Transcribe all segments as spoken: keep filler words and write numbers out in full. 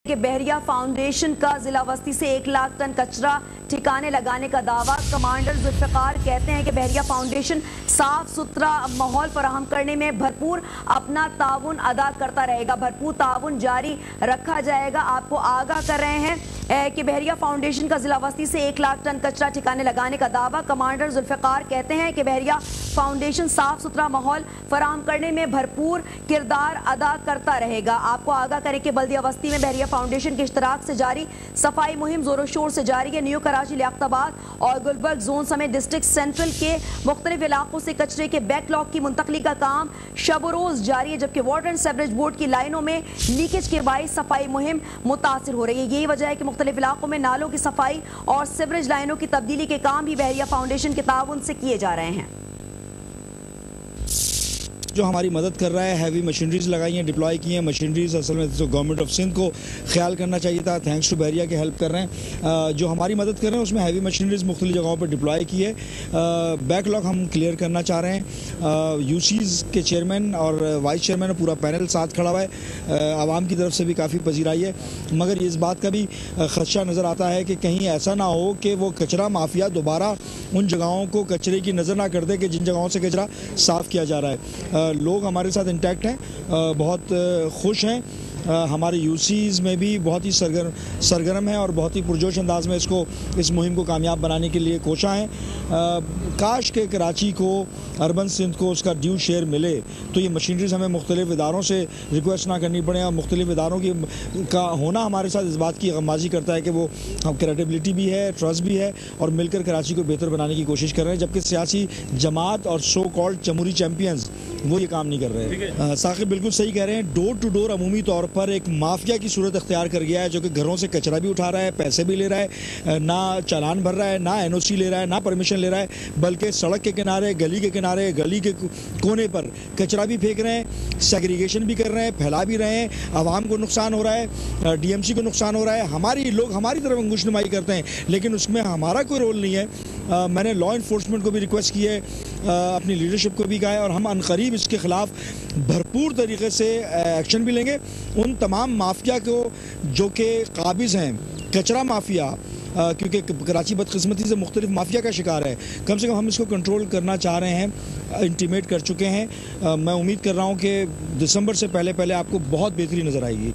कि बहरिया फाउंडेशन का जिला वस्ती से एक लाख टन कचरा ठिकाने लगाने का दावा। कमांडर जुल्फिकार कहते हैं कि बहरिया फाउंडेशन साफ सुथरा माहौल फराहम करने में भरपूर अपना ताउन अदा करता रहेगा, भरपूर ताउन जारी रखा जाएगा। आपको आगाह कर रहे हैं कि बहरिया फाउंडेशन का जिला वस्ती से एक लाख टन कचरा ठिकाने लगाने का दावा। कमांडर जुल्फिकार कहते हैं कि बहरिया फाउंडेशन साफ सुथरा माहौल फराहम करने में भरपूर किरदार अदा करता रहेगा। आपको आगाह करें कि बल्दिया वस्ती में बहरिया फाउंडेशन के इश्तराक से जारी सफाई मुहिम जोरों शोर से जारी है। न्यू कराची, लियाकताबाद और गुलबर्ग जोन समेत डिस्ट्रिक्ट सेंट्रल के मुख्तलिफ इलाकों से कचरे के बैकलॉग की मुंतकली का काम शब रोज जारी है, जबकि वाटर एंड सेवरेज बोर्ड की लाइनों में लीकेज के बाईस सफाई मुहिम मुतासिर हो रही है। यही वजह है कि मुख्तलिफ इलाकों में नालों की सफाई और सीवरेज लाइनों की तब्दीली के काम भी बहरिया फाउंडेशन के ताउन से किए जा रहे हैं। जो हमारी मदद कर रहा है, हैवी मशीनरीज लगाई हैं, डिप्लॉय की हैं मशीनरीज। असल में तो गवर्नमेंट ऑफ सिंध को ख्याल करना चाहिए था, थैंक्स टू बहरिया के हेल्प कर रहे हैं। जो हमारी मदद कर रहे हैं उसमें हैवी मशीनरीज मुख्तलिफ जगहों पर डिप्लॉय की है। बैकलॉग हम क्लियर करना चाह रहे हैं। यूसीज के चेयरमैन और वाइस चेयरमैन पूरा पैनल साथ खड़ा हुआ है। आवाम की तरफ से भी काफ़ी पजीराई है, मगर इस बात का भी खदशा नज़र आता है कि कहीं ऐसा ना हो कि वो कचरा माफिया दोबारा उन जगहों को कचरे की नज़र ना कर दे कि जिन जगहों से कचरा साफ़ किया जा रहा है। लोग हमारे साथ इंटैक्ट हैं, बहुत खुश हैं। हमारे यूसीज में भी बहुत ही सरगर सरगर्म है और बहुत ही पुरजोश अंदाज में इसको इस मुहिम को कामयाब बनाने के लिए कोशा है। काश के कराची को, अर्बन सिंध को उसका ड्यू शेयर मिले तो ये मशीनरीज हमें मुख्तलिफ इदारों से रिक्वेस्ट ना करनी पड़े। और मुख्तलिफ इदारों की का होना हमारे साथ इस बात की गमाजी करता है कि वो क्रेडिबिलिटी भी है, ट्रस्ट भी है और मिलकर कराची को बेहतर बनाने की कोशिश कर रहे हैं, जबकि सियासी जमात और सो कॉल्ड जमहूरी चैम्पियंस वो ये काम नहीं कर रहे हैं। साकिब बिल्कुल सही कह रहे हैं। डोर टू डोर अमूमी तौर पर एक माफिया की सूरत अख्तियार कर गया है, जो कि घरों से कचरा भी उठा रहा है, पैसे भी ले रहा है, ना चालान भर रहा है, ना एनओसी ले रहा है, ना परमिशन ले रहा है, बल्कि सड़क के किनारे, गली के किनारे, गली के कोने पर कचरा भी फेंक रहे हैं, सेग्रीगेशन भी कर रहे हैं, फैला भी रहे हैं। आवाम को नुकसान हो रहा है, डीएमसी को नुकसान हो रहा है। हमारी लोग हमारी तरफ अंगुशनुमाई करते हैं, लेकिन उसमें हमारा कोई रोल नहीं है। आ, मैंने लॉ इन्फोर्समेंट को भी रिक्वेस्ट की है, आ, अपनी लीडरशिप को भी कहा है और हम अनकरीब इसके खिलाफ भरपूर तरीके से एक्शन भी लेंगे। उन तमाम माफिया को जो कि काबिज हैं, कचरा माफिया, क्योंकि कराची बदकिस्मती से मुख्तलिफ माफिया का शिकार है, कम से कम हम इसको कंट्रोल करना चाह रहे हैं, इंटीमेट कर चुके हैं। आ, मैं उम्मीद कर रहा हूँ कि दिसंबर से पहले पहले आपको बहुत बेहतरी नज़र आएगी।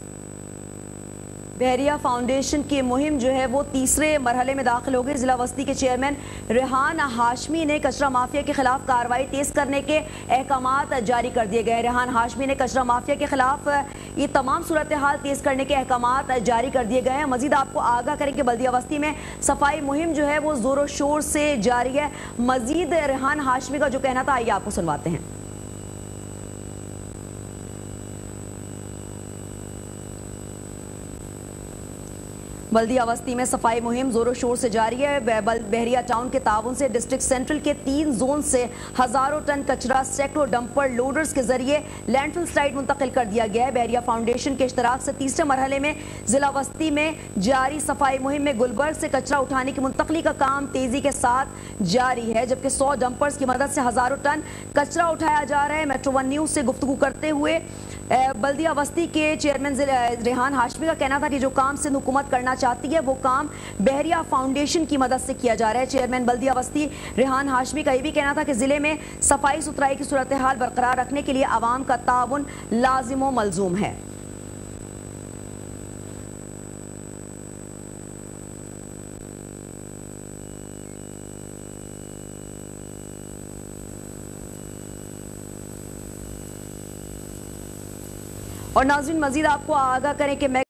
बहरिया फाउंडेशन की मुहिम जो है वो तीसरे मरहले में दाखिल हो गई। जिला वस्ती के चेयरमैन रेहान हाशमी ने कचरा माफिया के खिलाफ कार्रवाई तेज करने के अहकामात जारी कर दिए गए। रेहान हाशमी ने कचरा माफिया के खिलाफ ये तमाम सूरत हाल तेज करने के अहकामात जारी कर दिए गए हैं। मजीद आपको आगाह करें कि बल्दिया वस्ती में सफाई मुहिम जो है वो जोरों शोर से जारी है। मजीद रेहान हाशमी का जो कहना था, आइए आपको सुनवाते हैं। बल्दिया वस्ती में सफाई मुहिम जोरों शोर से जारी है। बहरिया टाउन के ताउन से डिस्ट्रिक्ट सेंट्रल के तीन जोन से हजारों टन कचरा सैकड़ों डंपर लोडर्स के जरिए लैंडफिल साइट मुंतकिल कर दिया गया है। बहरिया फाउंडेशन के इश्तराक से तीसरे मरहले में जिला वस्ती में जारी सफाई मुहिम में गुलबर्ग से कचरा उठाने की मुंतकली का काम तेजी के साथ जारी है, जबकि सौ डंपर्स की मदद से हजारों टन कचरा उठाया जा रहा है। मेट्रो वन न्यूज से गुफ्तगू करते हुए बल्दिया वस्ती के चेयरमैन रेहान हाशमी का कहना था कि जो काम सिंध हुकूमत करना चाहती है वो काम बहरिया फाउंडेशन की मदद से किया जा रहा है। चेयरमैन बल्दिया वस्ती रेहान हाशमी का यह भी कहना था कि जिले में सफाई सुथराई की सूरत हाल बरकरार रखने के लिए आवाम का ताउन लाजिम व मलजूम है। और नाज़रीन, मजीद आपको आगाह करें कि